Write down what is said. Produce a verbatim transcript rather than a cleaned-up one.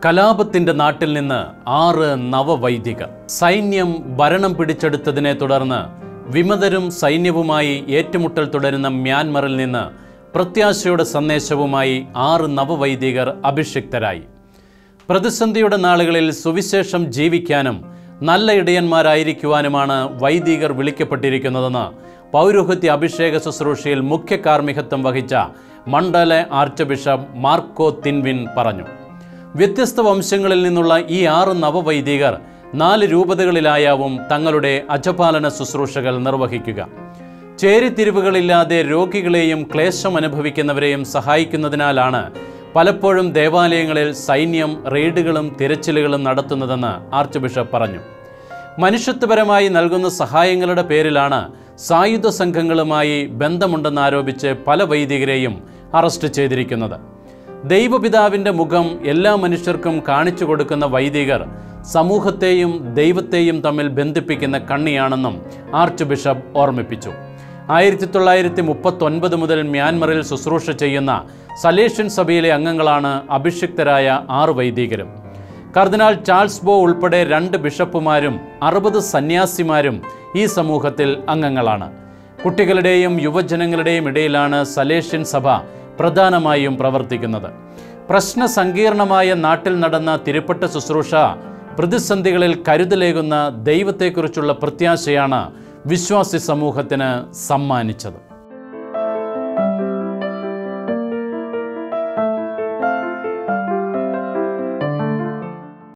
കലാപത്തിന്റെ നാട്ടിൽ നിന്ന് ആറ് നവവൈദികർ. സൈന്യം ഭരണം പിടിച്ചെടുത്തതിനെ തുടർന്ന് വിമതരും സൈന്യവുമായി ഏറ്റുമുട്ടൽ തുടരുന്ന മ്യാൻമറിൽ നിന്ന് പ്രത്യാശയുടെ സന്ദേശവുമായി ആറ് നവവൈദികർ അഭിഷിക്തരായി. പ്രതിസന്ധിയുടെ നാളുകളിൽ സുവിശേഷം ജീവിക്കാനും നല്ല ഇടയന്മാരായിരിക്കുവാനുമാണ് വൈദികർ വിളിക്കപ്പെട്ടിരിക്കുന്നതെന്ന് പൗരോഹിത്യ അഭിഷേക ശുശ്രൂഷയിൽ മുഖ്യ കാർമ്മികത്വം വഹിച്ച മണ്ഡല ആർച്ച് ബിഷപ്പ് മാർക്കോ തിൻവിൻ പറഞ്ഞു. വ്യത്യസ്ത വംശങ്ങളിൽ നിന്നുള്ള ഈ ആറ് നവവൈദികർ നാല് രൂപതകളിലായാവും തങ്ങളുടെ അജപാലന ശുശ്രൂഷകൾ നിർവഹിക്കുക. ചേരിതിരിവുകളില്ലാതെ രോഗികളെയും ക്ലേശം അനുഭവിക്കുന്നവരെയും സഹായിക്കുന്നതിനാലാണ് പലപ്പോഴും ദേവാലയങ്ങളിൽ സൈന്യം റെയ്ഡുകളും തിരച്ചിലുകളും നടത്തുന്നതെന്ന് ആർച്ച് ബിഷപ്പ് പറഞ്ഞു. മനുഷ്യത്വപരമായി നൽകുന്ന സഹായങ്ങളുടെ പേരിലാണ് സായുധ സംഘങ്ങളുമായി ബന്ധമുണ്ടെന്നാരോപിച്ച് പല വൈദികരെയും അറസ്റ്റ് ചെയ്തിരിക്കുന്നത്. ദൈവപിതാവിൻ്റെ മുഖം എല്ലാ മനുഷ്യർക്കും കാണിച്ചു കൊടുക്കുന്ന വൈദികർ സമൂഹത്തെയും ദൈവത്തെയും തമ്മിൽ ബന്ധിപ്പിക്കുന്ന കണ്ണിയാണെന്നും ആർച്ച് ബിഷപ്പ് ഓർമ്മിപ്പിച്ചു. ആയിരത്തി തൊള്ളായിരത്തി മുപ്പത്തൊൻപത് മുതൽ മ്യാൻമറിൽ ശുശ്രൂഷ ചെയ്യുന്ന സലേഷ്യൻ സഭയിലെ അംഗങ്ങളാണ് അഭിഷിക്തരായ ആറ് വൈദികരും. കർദിനാൾ ചാൾസ് ബോ ഉൾപ്പെടെ രണ്ട് ബിഷപ്പുമാരും അറുപത് സന്യാസിമാരും ഈ സമൂഹത്തിൽ അംഗങ്ങളാണ്. കുട്ടികളുടെയും യുവജനങ്ങളുടെയും ഇടയിലാണ് സലേഷ്യൻ സഭ പ്രധാനമായും പ്രവർത്തിക്കുന്നത്. പ്രശ്ന സങ്കീർണമായ നാട്ടിൽ നടന്ന തിരുപ്പട്ട ശുശ്രൂഷ പ്രതിസന്ധികളിൽ കരുതലേകുന്ന ദൈവത്തെക്കുറിച്ചുള്ള പ്രത്യാശയാണ് വിശ്വാസി സമൂഹത്തിന് സമ്മാനിച്ചത്.